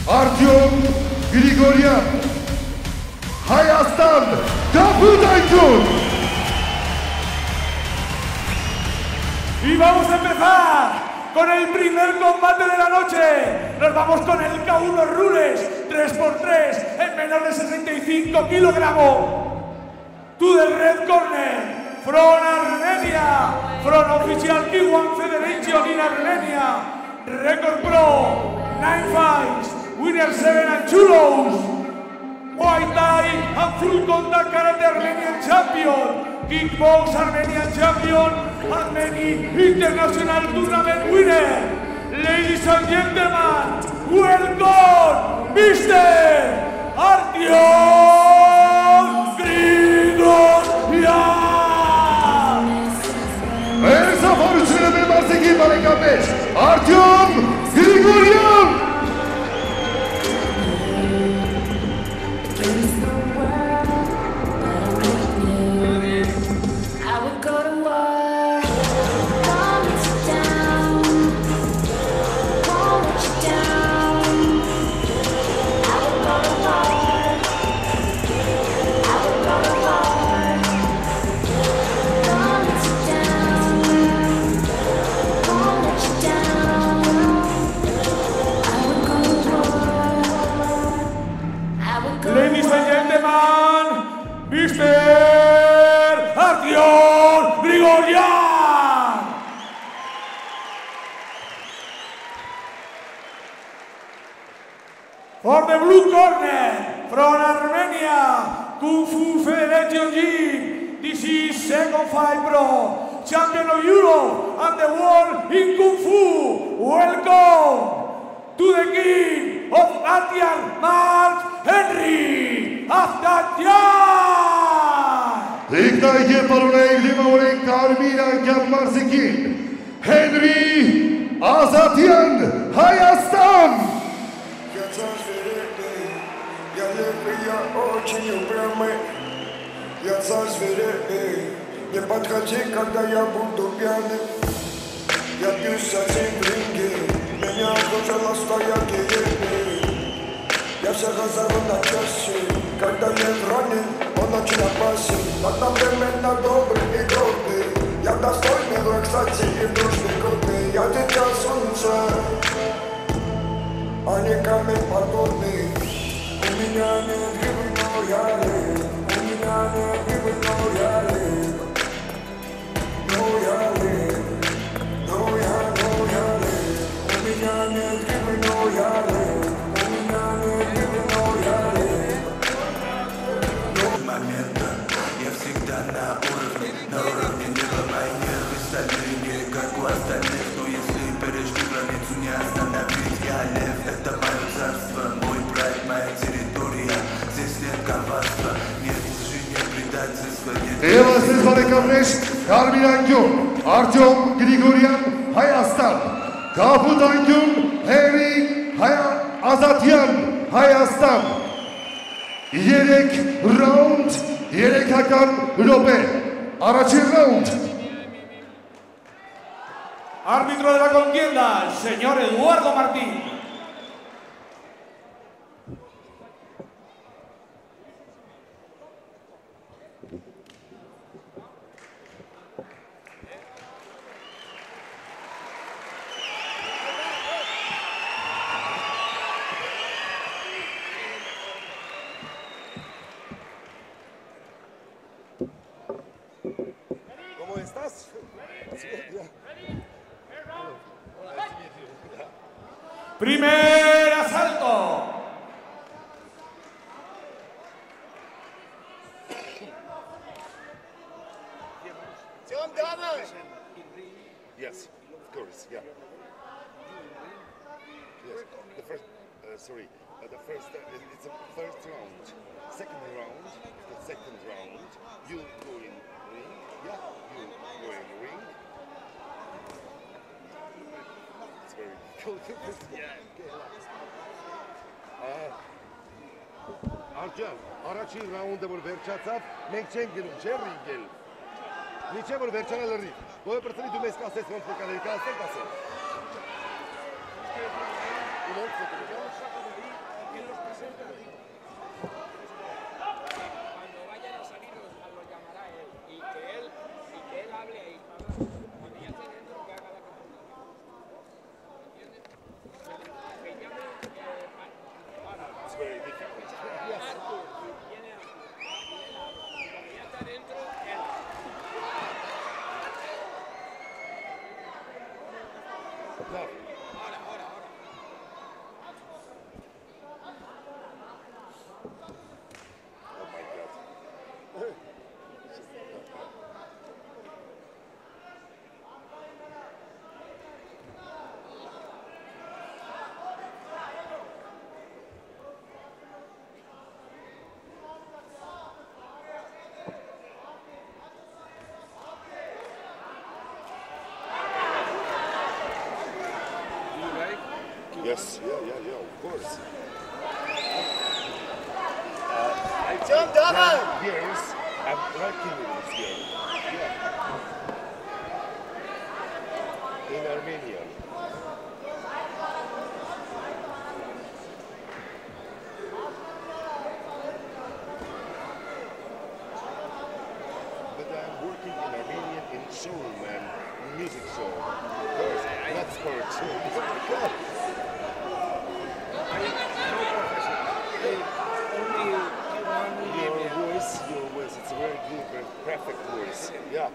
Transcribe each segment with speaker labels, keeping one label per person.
Speaker 1: Artyom Grigoryan, Hayastan Kaputaykun.
Speaker 2: Y vamos a empezar con el primer combate de la noche. Nos vamos con el K1 Rules 3x3 en menor de 65 kilogramos. To the red corner, from Armenia, from official K1 Federation in Armenia, Record Pro, 9 fights, winner 7 and 2 losses, Muay Thai and full contact karate Armenian champion, kickbox Armenian champion, and many international tournament winner. Ladies and gentlemen, welcome Mr. Artyom Grigoryan.
Speaker 1: El zafer üçüne bir marseki barikabeş, Artyom Grigoryan.
Speaker 2: Ladies and gentlemen, Mr. Artyom Grigoryan. For the blue corner, from Armenia, Kung Fu Federation Gym, this is second fight pro, champion of Europe and the world in Kung Fu. Welcome to the king of Artyom Mark Henry Azatyan.
Speaker 1: Игнайте паролей Димаурен Кармина Гяммарсикин, Henry Azatyan, Hayastan.
Speaker 3: Я зазверей, не подходи, когда я буду пьяным. Я бьюсь совсем в ринге, меня окружила стоять гиены. Я всех разорву на части, когда лев ранен, он очень опасен. Одновременно добрый и гордый, я достойный враг, кстати, и в дружбе крупный. Я дитя солнца, а не камень подводный. У меня нет гибы, но я лев. У меня нет гибы, но я лев. Но я лев. Но я лев. У меня нет гибы, но я лев. У меня нет гибы, но я лев.
Speaker 4: Момента я всегда на уровне неба. Мои нервы стальные, как у остальных. Но если пережду границу, не остановить. Я лев, это мое царство, мой прайд, моя территория. Здесь нет коварства, нет лжи, нет предательства, нет...
Speaker 1: Evasiz barikabeş, Karminankun, Artyom Grigoryan, Hayastan. Kaputaykun, Henry Azatyan, Hayastan. Yedek round, Yedek Hakan Lope. Araçı round.
Speaker 2: Árbitro de la contienda, el señor Eduardo Martín.
Speaker 3: ¿Cómo estás?
Speaker 2: Primer asalto.
Speaker 1: Yes, of course, yeah. Yes, the first, sorry, the first, it's the first round. Second round, the second round, you go in ring, yeah, you go in ring. It's very difficult. Yeah. Artyom, առաջին ռաունդը որ վերջացավ, մենք չենք գնում, չէ՞ ռինգել։ Միջև որ վերջանալ ռինգ։ Գոյ բրծնի դու մեզ կասես ոնց պետք է ասել, ասել։ No. Oh my God. Yes, yeah, of course.
Speaker 5: John Dava!
Speaker 1: 10 years I'm working with this girl. Yeah. In Armenia. But I'm working in Armenia in showroom and music show. Of course, not sport show. God. Your voice, it's a very good, very perfect voice. Yeah.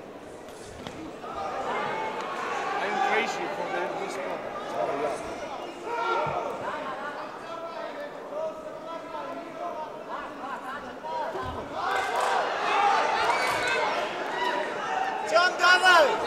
Speaker 5: I'm crazy for this one.
Speaker 1: Oh, yeah.
Speaker 5: John Dava!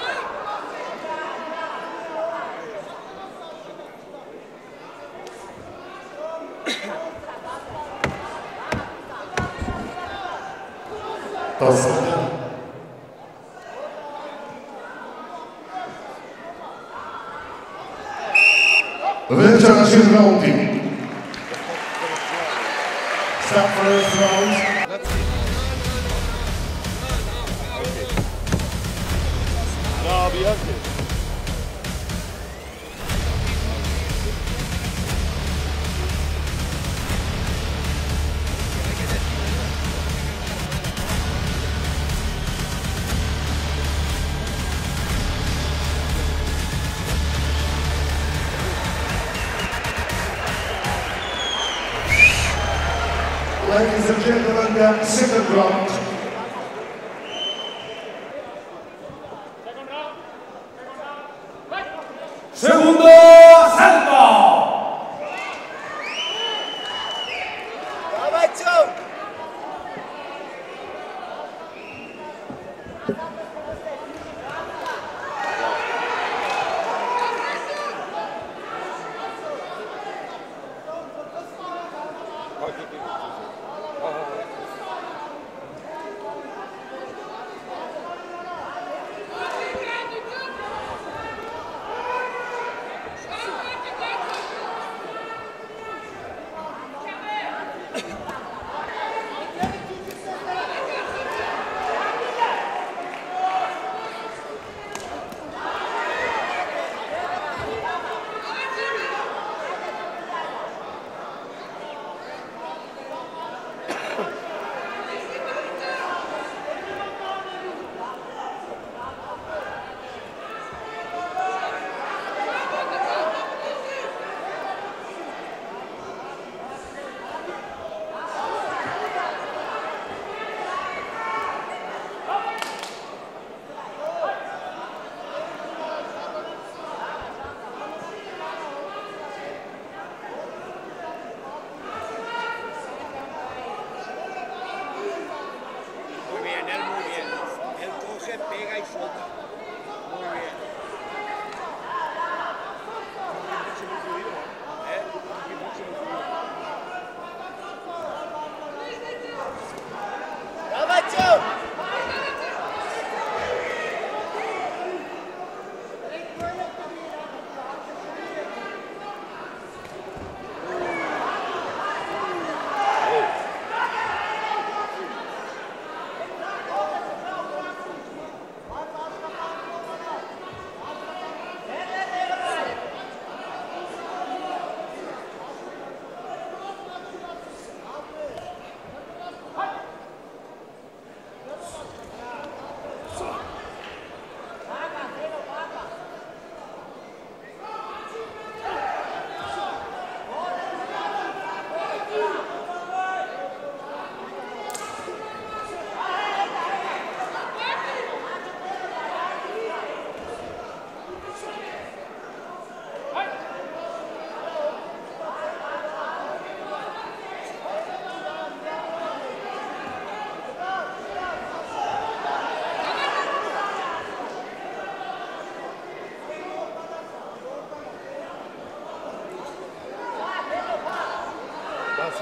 Speaker 6: Wyleciał na 7 round team. Stop first round.
Speaker 1: No, beyond it.
Speaker 6: Ladies and gentlemen, the second round.
Speaker 2: Segundo asalto.
Speaker 5: Dawaj, John!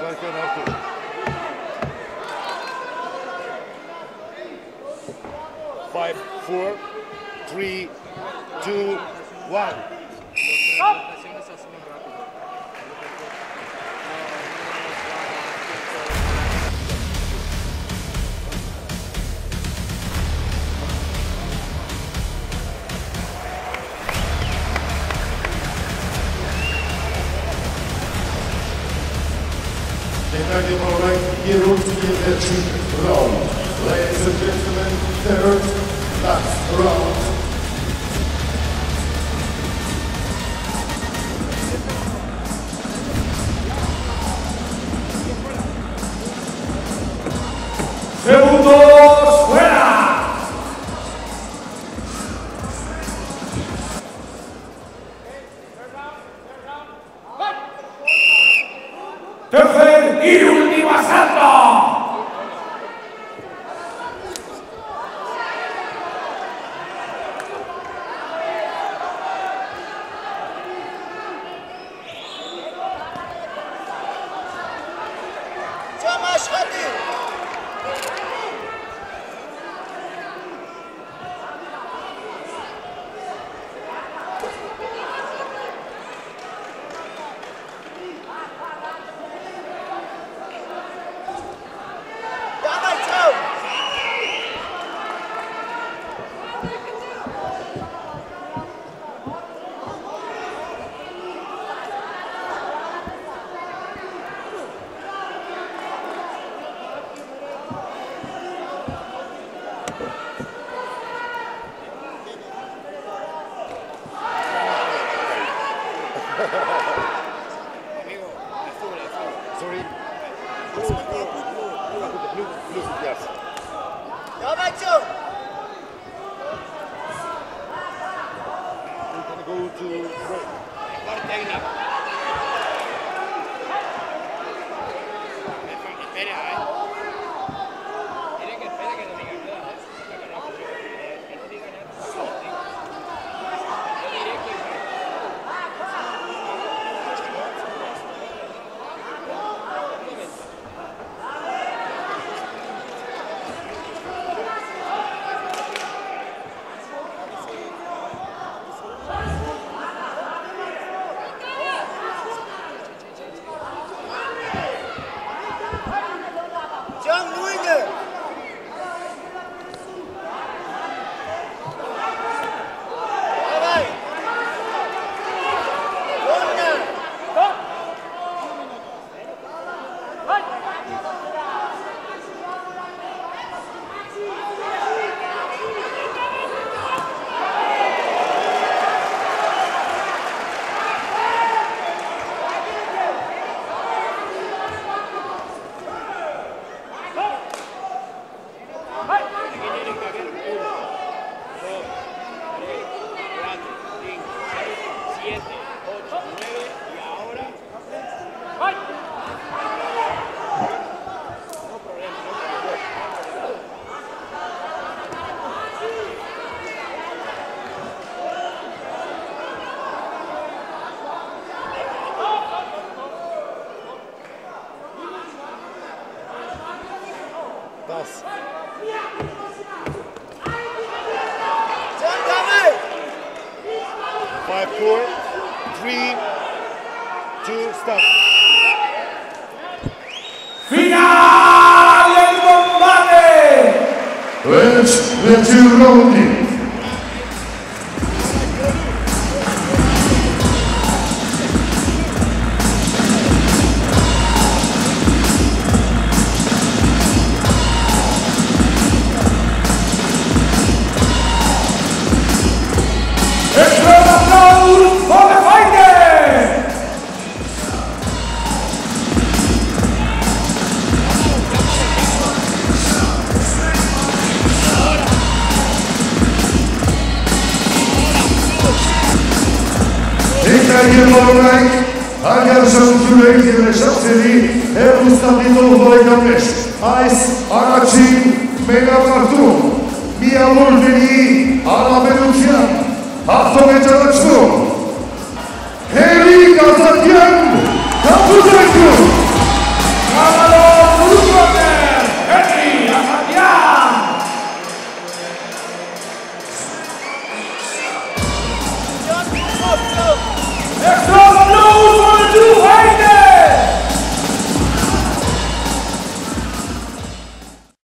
Speaker 1: like an after. 5, 4, 3, 2, 1.
Speaker 6: Defending our right hero to the election round. Ladies and gentlemen, third last round.
Speaker 2: Segundos fuera. Tercer y último asalto.
Speaker 1: Sorry. Blue, yes. We can go to break. Pass. 5, 4, 3, 2, stop.
Speaker 2: ¡Final del combate!
Speaker 6: Let's round it. Agărsăm ciulețile șapțelii, Ebu Stabilil Voigameș, Ais, Aracin, Mega Martum, Mia Wolveni, Ala Menucian, Aftome Cerăciun, Heri Gazatian,